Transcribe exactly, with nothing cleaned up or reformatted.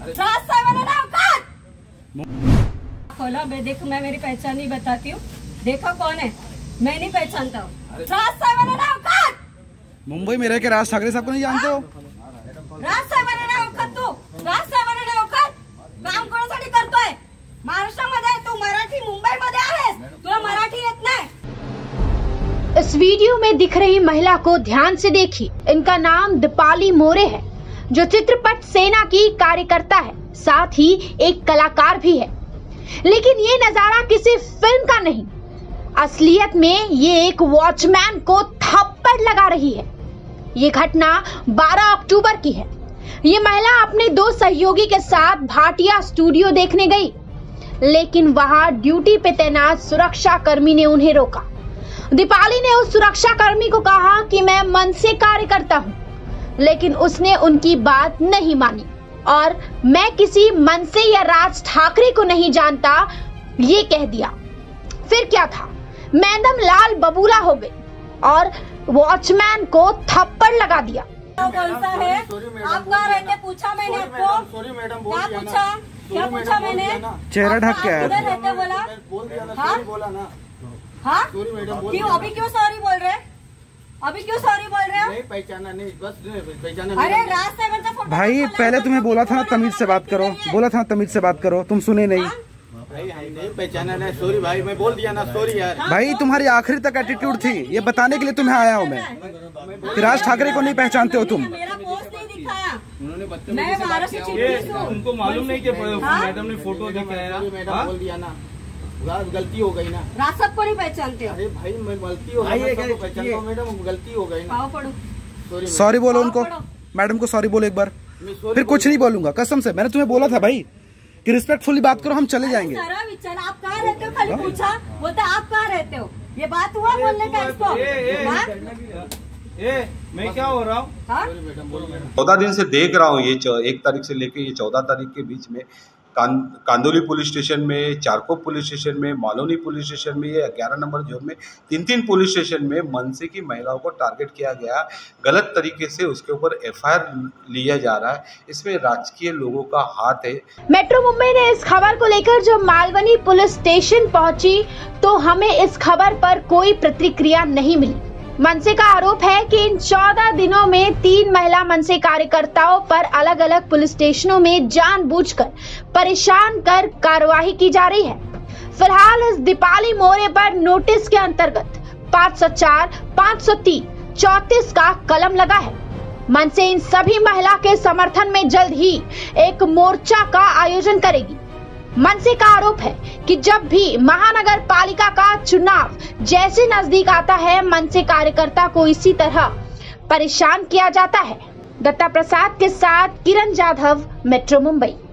रास्ता बनाना औकात। खोला बे, देखो मैं मेरी पहचान नहीं बताती हूँ, देखो कौन है, मैं नहीं पहचानता हूँ। रास्ता बनाना औकात। मुंबई में रह के राज ठाकरे साहब को नहीं जानते हो? रास्ता बनाना औकात, तू रास्ता बनाना औकात काम कोणासाठी करतोय? महाराष्ट्रामध्ये तू मराठी, मुंबई मध्ये आहेस, तुला मराठी येत नाही? इस वीडियो में दिख रही महिला को ध्यान से देखिए। इनका नाम दीपाली मोरे है, जो चित्रपट सेना की कार्यकर्ता है, साथ ही एक कलाकार भी है। लेकिन ये नजारा किसी फिल्म का नहीं, असलियत में ये एक वॉचमैन को थप्पड़ लगा रही है। ये घटना बारह अक्टूबर की है। ये महिला अपने दो सहयोगी के साथ भाटिया स्टूडियो देखने गई, लेकिन वहां ड्यूटी पे तैनात सुरक्षा कर्मी ने उन्हें रोका। दीपाली ने उस सुरक्षा कर्मी को कहा कि मैं मन से कार्य करता हूं, लेकिन उसने उनकी बात नहीं मानी और मैं किसी मन से या राज ठाकरे को नहीं जानता, ये कह दिया। फिर क्या था, मैडम लाल बबूला हो गई और वॉचमैन को थप्पड़ लगा दिया। कौन सा है? आप कहाँ रहते? पूछा मैंने आपको। क्या पूछा? क्या पूछा मैंने? चेहरा ढक के आया। किधर रहते बोला? हाँ हाँ क्यों अभी क्यों सॉरी बोल रहे? अभी क्यों सॉरी बोल रहे हो? नहीं पहचाना, नहीं बस पहचाना। अरे रास्ते में तो भाई पहले तुम्हें बोला था ना तमीज से बात करो, बोला था ना तमीज से बात करो, तुम सुने नहीं। भाई नहीं पहचाना नहीं, सॉरी भाई, मैं बोल दिया ना, सॉरी यार। भाई तुम्हारी आखिरी तक एटीट्यूड थी, ये बताने के लिए तुम्हें आया हूँ मैं कि राज ठाकरे को नहीं पहचानते हो तुम। मेरा पोस्ट नहीं दिखाया, उन्होंने मैं बाहर से चिट्ठी हूँ। उनको मालूम नहीं कि मैडम ने फोटो दिखाया। मैडम बोल दिया ना, गलती हो गई ना। राज सबको नहीं पहचानते हो? अरे भाई मैं गलती हो गई, पहचानता हूँ मैडम, गलती हो गई ना। पढ़ो, सॉरी बोलो उनको, मैडम को सॉरी बोलो एक बार। फिर कुछ नहीं बोलूंगा, कसम से। मैंने तुम्हें बोला था भाई कि रिस्पेक्टफुली बात करो, हम चले जाएंगे। विचार आप कहाँ रहते हो? खाली पूछा, बोलते आप कहाँ रहते हो, ये बात हुआ बोलने का इसको? ए, मैं क्या हो रहा हूँ? चौदह दिन से देख रहा हूँ, ये एक तारीख से लेके ये चौदह तारीख के बीच में कां, कांदोली पुलिस स्टेशन में, चारकोप पुलिस स्टेशन में, मालोनी पुलिस स्टेशन में, ये ग्यारह नंबर जोन में तीन तीन पुलिस स्टेशन में मनसे की महिलाओं को टारगेट किया गया। गलत तरीके से उसके ऊपर एफ आई आर लिया जा रहा है, इसमें राजकीय लोगों का हाथ है। मेट्रो मुंबई ने इस खबर को लेकर जब मालवनी पुलिस स्टेशन पहुंची तो हमें इस खबर पर कोई प्रतिक्रिया नहीं मिली। मनसे का आरोप है कि इन चौदह दिनों में तीन महिला मनसे कार्यकर्ताओं पर अलग अलग पुलिस स्टेशनों में जानबूझकर परेशान कर कार्रवाई की जा रही है। फिलहाल इस दीपाली मोरे पर नोटिस के अंतर्गत पाँच सौ चार, पाँच सौ तीन, चौंतीस का कलम लगा है। मनसे इन सभी महिला के समर्थन में जल्द ही एक मोर्चा का आयोजन करेगी। मनसे का आरोप है कि जब भी महानगर पालिका का चुनाव जैसे नजदीक आता है, मनसे कार्यकर्ता को इसी तरह परेशान किया जाता है। दत्ता प्रसाद के साथ किरण जाधव, मेट्रो मुंबई।